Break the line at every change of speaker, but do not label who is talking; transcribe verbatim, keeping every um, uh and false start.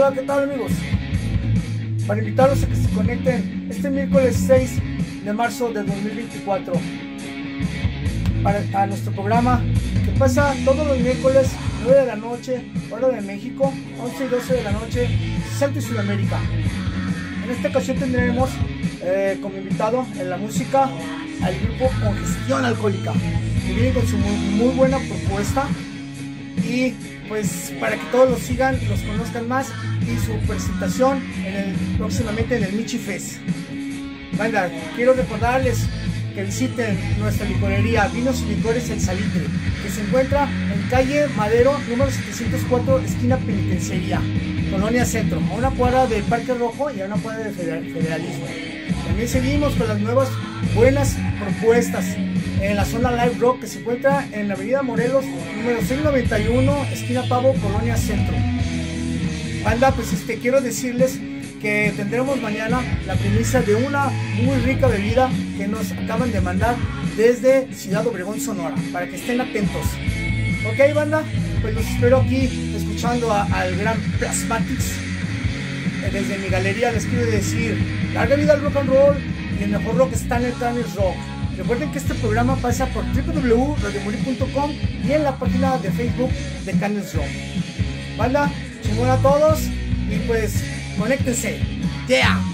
Hola, ¿qué tal, amigos? Para invitarlos a que se conecten este miércoles seis de marzo de dos mil veinticuatro para, a nuestro programa que pasa todos los miércoles nueve de la noche, hora de México, once y doce de la noche, Centro y Sudamérica. En esta ocasión tendremos eh, como invitado en la música al grupo Congestión Alcohólica, que viene con su muy, muy buena propuesta, y pues para que todos los sigan, los conozcan más, y su presentación en el, próximamente en el Michi Fest. Banda, quiero recordarles que visiten nuestra licorería Vinos y Licores El Salitre, que se encuentra en calle Madero, número setecientos cuatro, esquina Penitenciaría, Colonia Centro, a una cuadra del Parque Rojo y a una cuadra del Federalismo. También seguimos con las nuevas buenas propuestas en la zona Live Rock, que se encuentra en la avenida Morelos, número seiscientos noventa y uno, esquina Pavo, Colonia Centro. Banda, pues este, quiero decirles que tendremos mañana la premisa de una muy rica bebida que nos acaban de mandar desde Ciudad Obregón, Sonora, para que estén atentos. Ok, banda, pues los espero aquí escuchando a, al gran Plasmatics. Desde mi galería les quiero decir, larga vida al rock and roll, y el mejor rock está en el Canis Rock. Recuerden que este programa pasa por w w w punto radio morir punto com y en la página de Facebook de Canis Rock. Banda, chingón a todos, y pues conéctense. Yeah.